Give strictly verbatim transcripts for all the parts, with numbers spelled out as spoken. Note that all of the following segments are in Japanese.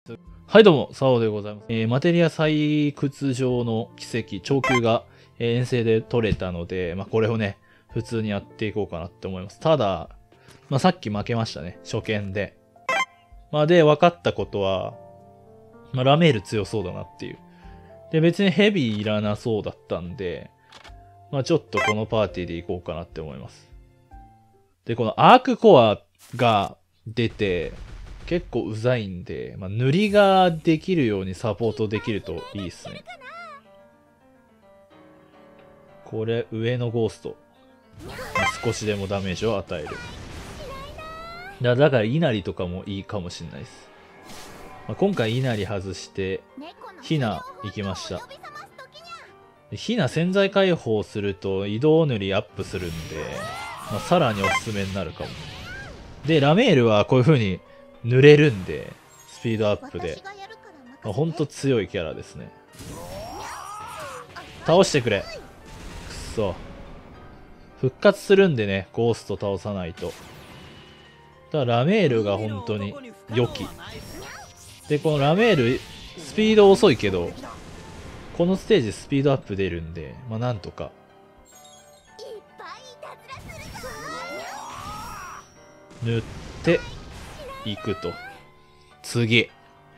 はいどうも、サオでございます。えー、マテリア採掘場の奇跡、長球が、えー遠征で取れたので、まあ、これをね、普通にやっていこうかなって思います。ただ、まあ、さっき負けましたね、初見で。まあ、で、分かったことは、まあ、ラメール強そうだなっていう。で、別にヘビーいらなそうだったんで、まあ、ちょっとこのパーティーでいこうかなって思います。で、このアークコアが出て、結構うざいんで、まあ、塗りができるようにサポートできるといいですね。これ、上のゴースト。少しでもダメージを与える。だだから、稲荷とかもいいかもしれないです。まあ、今回、稲荷外して、ヒナ行きました。ヒナ潜在解放すると移動塗りアップするんで、まあ、さらにおすすめになるかも。で、ラメールはこういう風に塗れるんで、スピードアップで。まあ、ほんと強いキャラですね。倒してくれ。くっそ。復活するんでね、ゴースト倒さないと。だからラメールが本当に良き。で、このラメール、スピード遅いけど、このステージスピードアップ出るんで、まあなんとか。塗っていくと。次。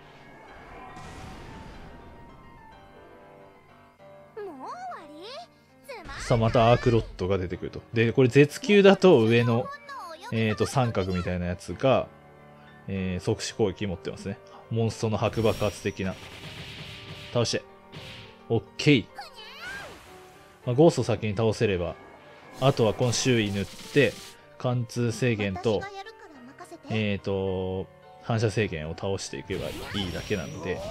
さあまたアークロットが出てくると。で、これ絶級だと上の、えーと、三角みたいなやつが、えー、即死攻撃持ってますね。モンストの白爆発的な。倒して。オッケー。まあ、ゴースト先に倒せれば、あとはこの周囲塗って、貫通制限と、えーと、反射制限を倒していけばいいだけなので、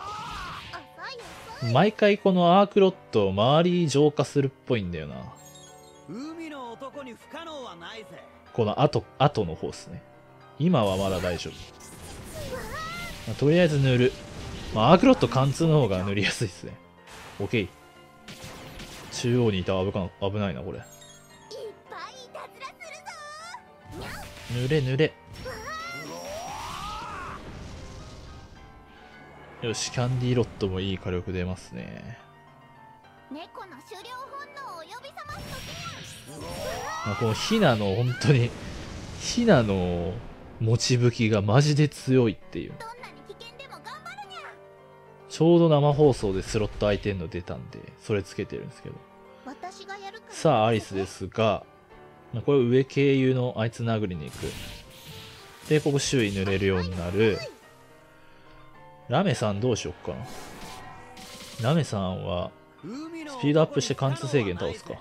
毎回このアークロット周り浄化するっぽいんだよな。この後、後の方ですね。今はまだ大丈夫。まあ、とりあえず塗る。まあ、アークロット貫通の方が塗りやすいですね。オッケー。中央にいたら危か危ないな、これ。塗れ塗れ。よし、キャンディーロットもいい火力出ますね。まあ、このヒナの本当に、ヒナの持ち武器がマジで強いっていう。ちょうど生放送でスロット空いてんの出たんで、それつけてるんですけど。さあ、アリスですが、まあ、これ上経由のあいつ殴りに行く。で、ここ周囲塗れるようになる。ラメさんどうしよっかな。ラメさんは、スピードアップして貫通制限倒すか。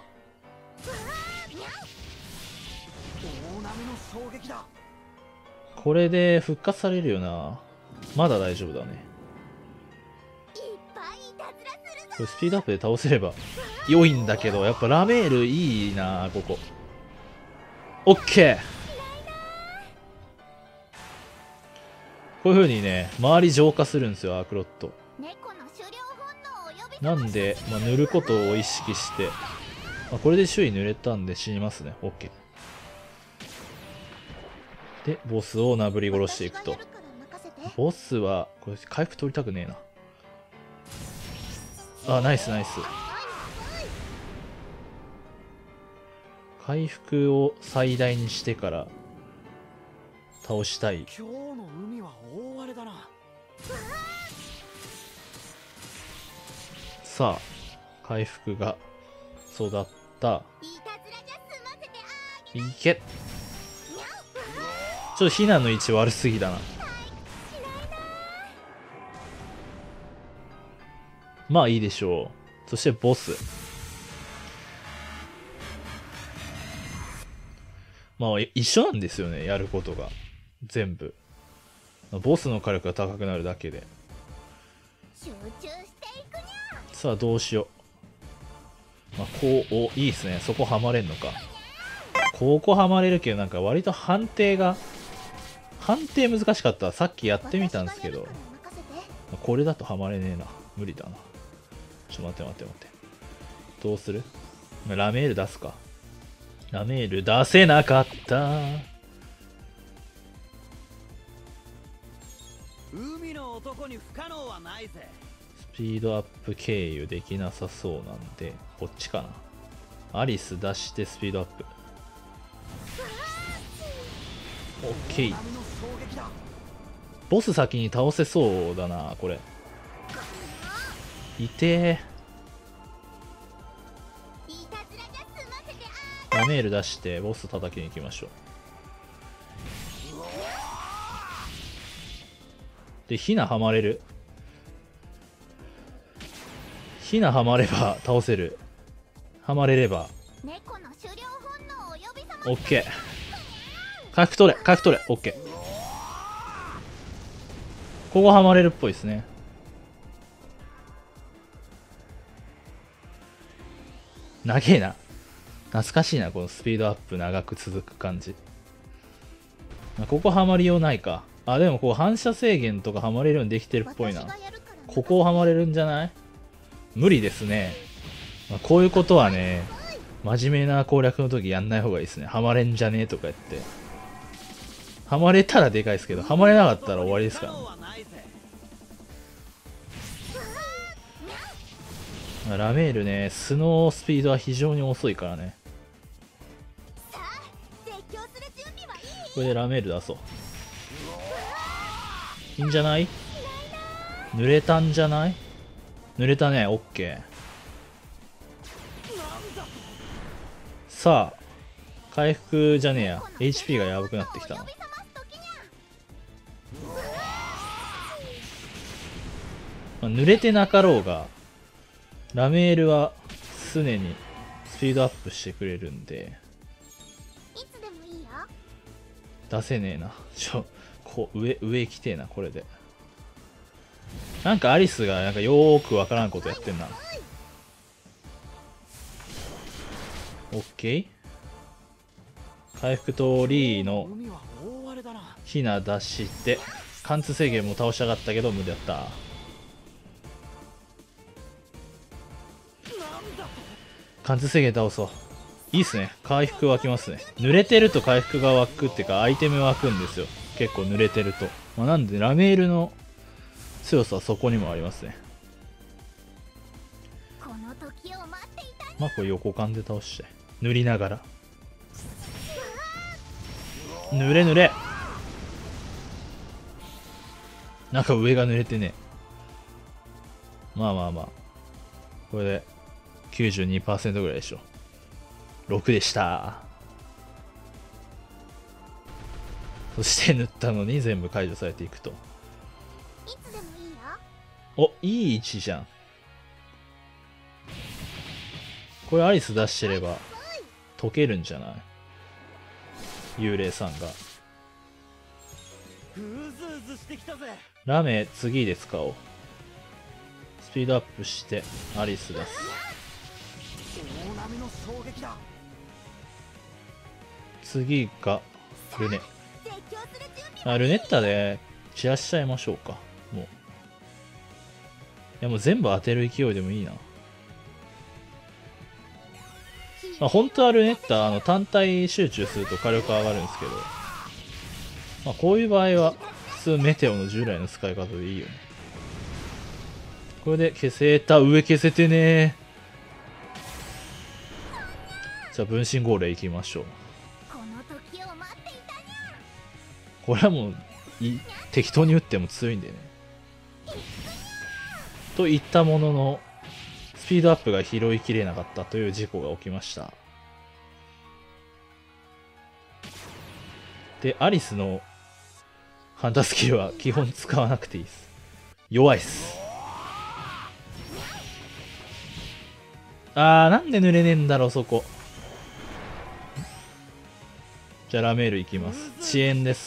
これで復活されるよな。まだ大丈夫だね。これスピードアップで倒せれば良いんだけど、やっぱラメールいいな、ここ。オッケー。こういう風にね、周り浄化するんですよ、アークロット。なんで、まあ、塗ることを意識して、まあ、これで周囲塗れたんで死にますね。オッケー。で、ボスをなぶり殺していくと。ボスは、これ回復取りたくねえな。あ、ナイスナイス。回復を最大にしてから倒したい。さあ、回復が育った。いけ。ちょっとヒナの位置悪すぎだな。まあいいでしょう。そしてボス。まあ一緒なんですよね、やることが。全部。ボスの火力が高くなるだけで。さあどうしよう。まあこう、お、いいですね。そこはまれんのか。ここはまれるけど、なんか割と判定が、判定難しかった。さっきやってみたんですけど、これだとはまれねえな。無理だな。ちょっと待って待って待って。どうする？ラメール出すか。ラメール出せなかった。 海の男に不可能はないぜ。 スピードアップ経由できなさそうなんで、こっちかな。アリス出してスピードアップ。オッケー。ボス先に倒せそうだな、これ。いてー。ダメール出してボス叩きに行きましょう。で、ヒナはまれる。ヒナはまれば倒せる。はまれれば。オッケー。回復取れ、回復取れ、オッケー。ここはまれるっぽいですね。長えな。懐かしいな、このスピードアップ長く続く感じ。ここはまりようないか。あ、でもこう反射制限とかはまれるようにできてるっぽいな。ここをはまれるんじゃない？無理ですね。まあ、こういうことはね、真面目な攻略の時やんない方がいいですね。はまれんじゃねえとか言って。はまれたらでかいですけど、はまれなかったら終わりですからね。ラメールね、スノースピードは非常に遅いからね。これでラメール出そう。いいんじゃない？濡れたんじゃない？濡れたね、オッケー。さあ、回復じゃねえや。エイチピー がやばくなってきたな。まあ、濡れてなかろうが、ラメールは常にスピードアップしてくれるんで、出せねえな。ちょ、こう、上、上来てえな、これで。なんかアリスがなんかよーくわからんことやってんな。オッケー。回復とリーのヒナ出して、貫通制限も倒しやがったけど無理だった。貫通制限倒そう。いいっすね。回復湧きますね。濡れてると回復が湧くっていうか、アイテム湧くんですよ。結構濡れてると。まあ、なんで、ラメールの強さはそこにもありますね。まあ、これ横間で倒して。塗りながら。濡れ濡れ。なんか上が濡れてね。まあまあまあ。これで きゅうじゅうにパーセント ぐらいでしょ。ろくでした。そして塗ったのに全部解除されていくと。お、いい位置じゃん。これアリス出してれば解けるんじゃない？幽霊さんが。ラメ次で使おう。スピードアップしてアリス出す。次がルネ。あ、ルネッタで散らしちゃいましょうか。もう。いやもう全部当てる勢いでもいいな。まあ、本当はルネッタ、あの単体集中すると火力上がるんですけど、まあ、こういう場合は普通メテオの従来の使い方でいいよね。これで消せた。上消せてね。じゃあ分身号令いきましょう。これはもうい適当に打っても強いんでね。といったものの、スピードアップが拾いきれなかったという事故が起きました。で、アリスのハンタースキルは基本使わなくていいです。弱いっす。あー、なんで濡れねえんだろう、そこ。じゃあラメールいきます。遅延です。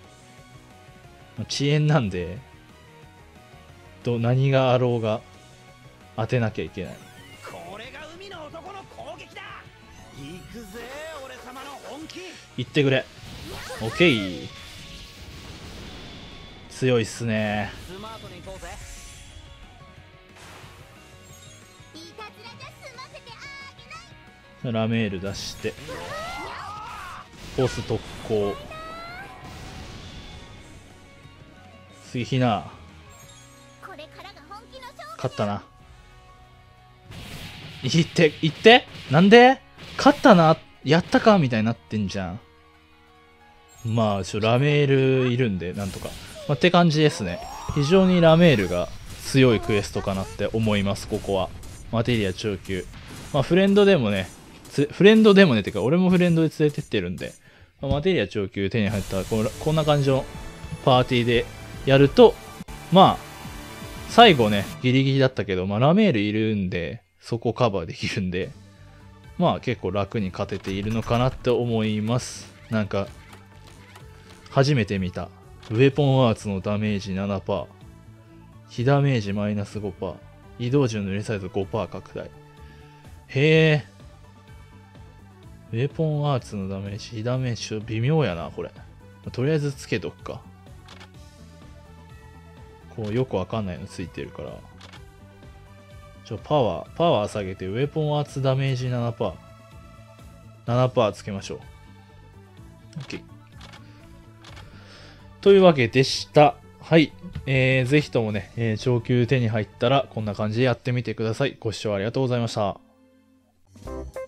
遅延なんで、と何があろうが当てなきゃいけない。 これが海の男の攻撃だ。行くぜ俺様の本気。 行ってくれ。オッケー。強いっすね。 スマートに行こうぜ。 ラメール出してフォース特攻。 次ひな。 これからが本気の勝負。 勝ったな。いって、いってなんで勝ったなやったかみたいになってんじゃん。まあ、ちょ、ラメールいるんで、なんとか。まあ、って感じですね。非常にラメールが強いクエストかなって思います、ここは。マテリア長級。まあ、フレンドでもね、フレンドでもね、てか、俺もフレンドで連れてってるんで、まあ、マテリア長級手に入ったらこ、こんな感じのパーティーでやると、まあ、最後ね、ギリギリだったけど、まあ、ラメールいるんで、そこカバーできるんで、まあ、結構楽に勝てているのかなって思います。なんか、初めて見た。ウェポンアーツのダメージ ななパーセント。非ダメージマイナス ごパーセント。移動時の塗りサイズ ごパーセント 拡大。へえ。ウェポンアーツのダメージ、非ダメージ、ちょっと微妙やな、これ。とりあえずつけとくか。こう、よくわかんないのついてるから。ちょ、パワー、パワー下げて、ウェポンアーツダメージ ななパーセント。ななパーセント つけましょう。OK。というわけでした。はい。えー、ぜひともね、えー、長級手に入ったら、こんな感じでやってみてください。ご視聴ありがとうございました。